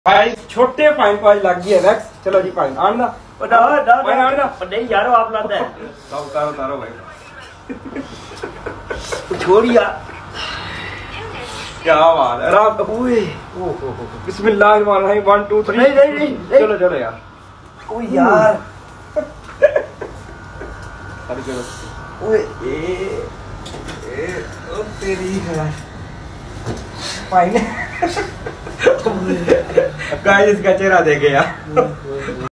भाई छोटे फाइन पाँच लग गई है वैक्स। चलो जी फाइन आना नहीं यारो आप लाते हैं उतारो उतारो भाई छोड़ यार क्या बात है रात बिस्मिल्लाहिर्रहमानिर्रहीम 1 2 3 नहीं चलो चलो यार ओ यार चलो ओए ए ओ तेरी है फाइन गाइस इसका चेहरा देखे यार